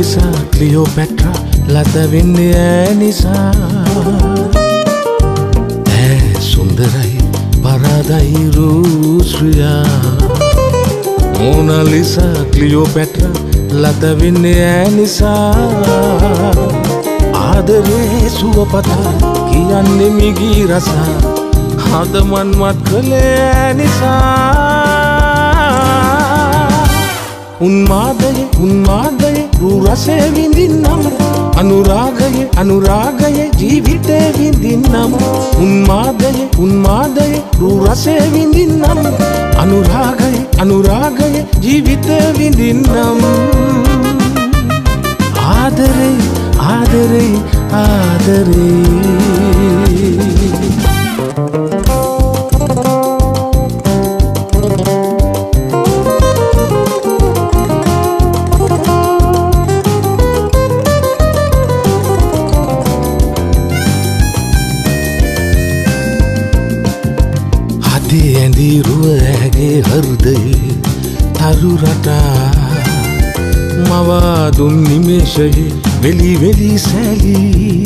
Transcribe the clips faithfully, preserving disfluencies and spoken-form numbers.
Mona Lisa ක්ලියෝපැට්‍රා ලත වෙන්නේ ඈ නිසා ඈ සුන්දරයි පරාදයි රූස්රියා මොනාලිසා ක්ලියෝපැට්‍රා ලත වෙන්නේ ඈ නිසා ආදරේ සුවපතා කියන්නේ මිගී රසා හද මන්වත් කළේ ඈ නිසා උන්මාදයේ උන්මාදයේ රූ රසේ විඳින්නම් අනුරාගයේ අනුරාගයේ ජීවිතේ විඳින්නම් උන්මාදයේ උන්මාදයේ රූ රසේ විඳින්නම් අනුරාගයේ අනුරාගයේ ජීවිතේ විඳින්නම් ආදරේ ආදරේ ආදරේ ඇඳී ඇගේ හෘදයේ තරු රටා මවා දුන් නිමේෂයේ වෙලි වෙලි සැලී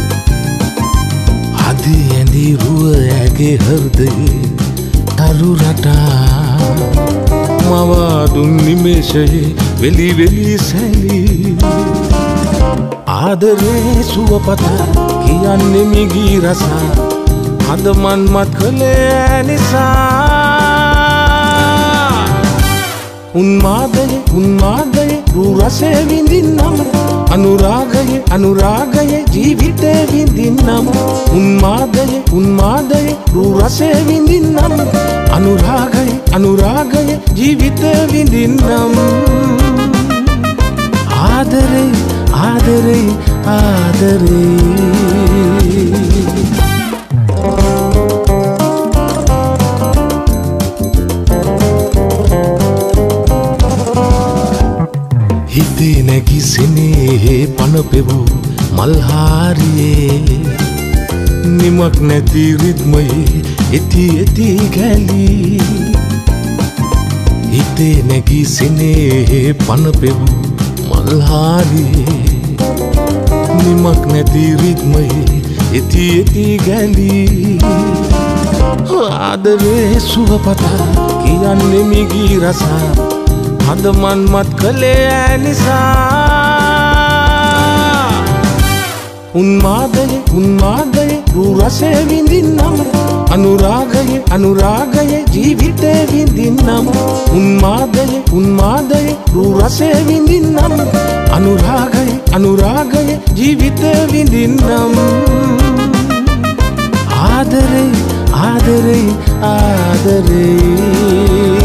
අදී ඇඳී ඇගේ හෘදයේ තරු රටා මවා දුන් නිමේෂයේ වෙලි වෙලි සැලී ආදරේ සුවපතා කියන්නේ මිගී රසා හද මන්මත් කළේ නිසා උන්මාදයේ උන්මාදයේ රූ රසේ විඳින්නම් අනුරාගයේ අනුරාගයේ ජීවිතේ විඳින්නම් උන්මාදයේ උන්මාදයේ රූ රසේ විඳින්නම් අනුරාගයේ අනුරාගයේ ජීවිතේ විඳින්නම් ආදරේ ආදරේ ආදරේ හිතේ නැගි සෙනෙහේ පන පෙවූ මල්හාරියේ නිමක් නැති රිද්මයේ එති එති ගැලී හිතේ නැගි සෙනෙහේ පන පෙවූ මල්හාරියේ නිමක් නැති රිද්මයේ එති එති ගැලී ආදරේ සුවපතා කියන්නේ මිගී රසා හද මන්මත් කළේ ඈ නිසා උන්මාදයේ උන්මාදයේ රූ රසේ විඳින්නම් අනුරාගයේ අනුරාගයේ ජීවිතේ විඳින්නම් උන්මාදයේ උන්මාදයේ රූ රසේ විඳින්නම් අනුරාගයේ අනුරාගයේ ජීවිතේ විඳින්නම් ආදරේ ආදරේ ආදරේ